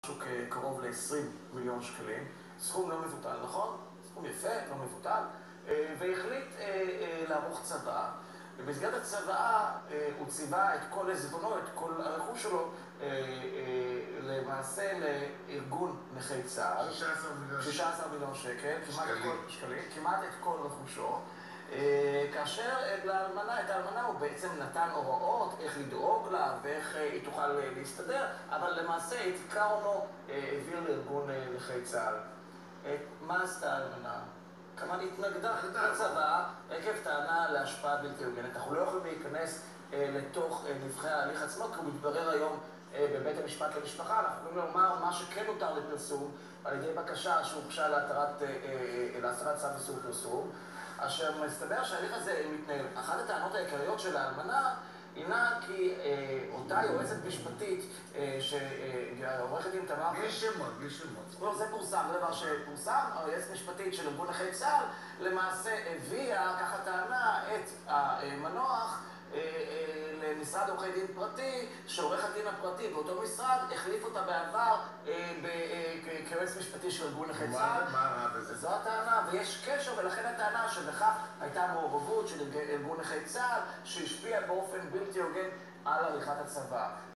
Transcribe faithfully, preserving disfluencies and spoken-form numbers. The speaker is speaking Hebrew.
משהו קרוב ל-עשרים מיליון שקלים, סכום לא מבוטל, נכון? סכום יפה, לא מבוטל, והחליט לערוך צוואה. במסגרת הצוואה הוא ציווה את כל עזבונו, את כל הרכוש שלו, למעשה לארגון נכי צה"ל. שישה עשר מיליון שקל, כמעט את כל רכושו. כאשר לאלמנה, את האלמנה הוא בעצם נתן הוראות איך לדאוג לה ואיך היא תוכל להסתדר, אבל למעשה את עיקר הונו העביר לארגון נכי צה"ל. מה עשתה האלמנה? כמובן התנגדה לצוואה עקב טענה להשפעה בלתי הוגנת. אנחנו לא יכולים להיכנס לתוך נבחי ההליך עצמו, כי הוא מתברר היום בבית המשפט למשפחה. אנחנו יכולים לומר מה שכן הותר לפרסום על ידי בקשה שהוגשה להסרת צו איסור פרסום, אשר מסתבר שההליך הזה מתנהל. אחת הטענות העיקריות של האלמנה הינה כי אותה יועצת משפטית שעורכת דין תמר... בלי שמות, בלי שמות. לא, זה פורסם, זה דבר שפורסם. היועצת משפטית של ארגון נכי צה"ל למעשה הביאה, ככה טענה, את המנוח למשרד עורכי דין פרטי, שעורך הדין הפרטי באותו משרד החליף אותה בעבר כיועץ משפטי של ארגון נכי צה"ל. מה רע בזה? זו הטענה, ויש קשר, ולכן הטענה שבכך הייתה מעורבות של ארגון נכי צה"ל שהשפיעה באופן בלתי הוגן על עריכת הצוואה.